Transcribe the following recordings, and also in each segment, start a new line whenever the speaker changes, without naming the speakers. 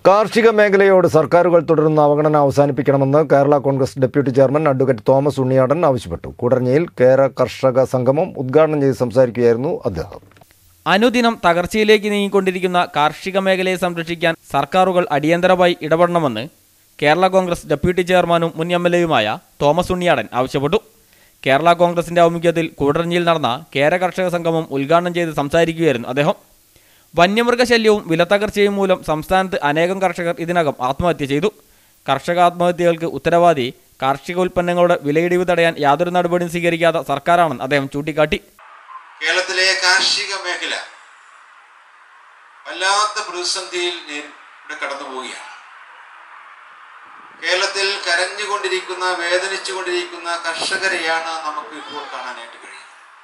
കാർഷിക മേഖലയോട് സർക്കാരുകൾ തുടരുന്ന അവഗണന അവസാനിപ്പിക്കണമെന്ന് Kerala Congress deputy chairman advocate Thomas Unniyadan ആവശ്യപ്പെട്ടു. കൂടരഞ്ഞിയിൽ കേര കർഷക സംഗമം ഉദ്ഘാടനം ചെയ്ത് സംസാരിക്കുകയായിരുന്നു അദ്ദേഹം.
അനുദിനം തകർച്ചയിലേക്ക് നീങ്ങിക്കൊണ്ടിരിക്കുന്ന കാർഷിക മേഖലയെ സംരക്ഷിക്കാൻ സർക്കാരുകൾ അടിയന്തരമായി ഇടപെടണമെന്ന് കേരള കോൺഗ്രസ് ഡെപ്യൂട്ടി ചെയർമാനും മുൻ എംഎൽഎയുമായ തോമസ് ഉണ്ണിയാടൻ ആവശ്യപ്പെട്ടു. കേരള കോൺഗ്രസിന്റെ ആഭിമുഖ്യത്തിൽ കൂടരഞ്ഞിയിൽ നടന്ന കേര കർഷക സംഗമം ഉദ്ഘാടനം ചെയ്ത് സംസാരിക്കുകയായിരുന്നു അദ്ദേഹം. വന്യമൃഗശല്യവും വിലത്തകർച്ചയും മൂലം സംസ്ഥാനത്ത് അനേകം കർഷകർ ഇതിനകം ആത്മഹത്യ ചെയ്തു. കർഷക ആത്മഹത്യകൾക്ക് ഉത്തരവാദി കാർഷിക ഉൽപ്പന്നങ്ങളുടെ വിലയിടിവ് തടയാൻ യാതൊരു നടപടിയും സ്വീകരിക്കാത്ത സർക്കാരാണെന്ന് അദ്ദേഹം ചൂണ്ടിക്കാട്ടി.
കേരളത്തിലെ കാർഷിക മേഖല വല്ലാത്ത പ്രതിസന്ധിയിൽ കടന്നു പോവുകയാണ്. കേരളത്തിൽ കരഞ്ഞുകൊണ്ടിരിക്കുന്ന വേദനിച്ചുകൊണ്ടിരിക്കുന്ന കർഷകരെയാണ് നമുക്ക് ഇപ്പോൾ കാണാനായിട്ട് കഴിയുന്നത്.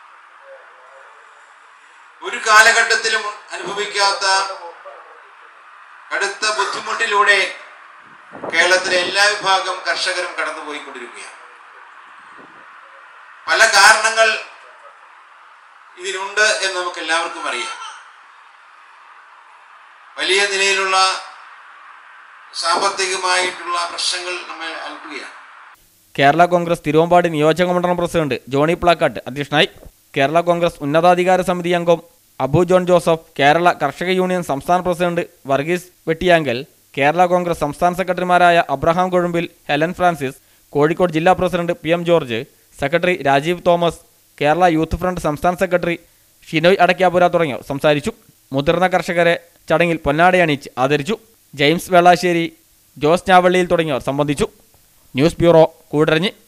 ഒരു കാലഘട്ടത്തിലും അനുഭവിക്കാത്ത കടുത്ത ബുദ്ധിമുട്ടിലൂടെ കേരളത്തിലെ എല്ലാ വിഭാഗം കർഷകരും കടന്നുപോയിക്കൊണ്ടിരിക്കുകയാണ്. പല കാരണങ്ങൾ ഇതിനുണ്ട് എന്ന് നമുക്ക് എല്ലാവർക്കും അറിയാം. വലിയ നിലയിലുള്ള സാമ്പത്തികമായിട്ടുള്ള പ്രശ്നങ്ങൾ നമ്മെ അൽക്കുകയാണ്.
കേരള കോൺഗ്രസ് തിരുവമ്പാടി നിയോജക മണ്ഡലം പ്രസിഡന്റ് ജോണി പ്ലാക്കാട്ട് അധ്യക്ഷനായി. കേരള കോൺഗ്രസ് ഉന്നതാധികാര സമിതി അംഗം Abu John Joseph, Kerala Karshaka Union സംസ്ഥാന പ്രസിഡന്റ് വർഗീസ് വെട്ടിയാങ്കൽ, കേരള കോൺഗ്രസ് സംസ്ഥാന സെക്രട്ടറിമാരായ Abraham Kozhumbil, Helen Francis, Kozhikode ജില്ലാ president PM George, secretary Rajeev Thomas, Kerala Youth Front സംസ്ഥാന സെക്രട്ടറി ഷിനോയ് അടയ്ക്കാപുര തുടങ്ങിയവർ സംസാരിച്ചു. മുതിർന്ന കർഷകരെ ചടങ്ങിൽ പൊന്നാടയണിച്ച് ആദരിച്ചു. ജെയിംസ് വെള്ളാശ്ശേരി, ജോസ് ഞാവള്ളിയിൽ തുടങ്ങിയവർ സംബന്ധിച്ചു. News bureau, Koodaranji.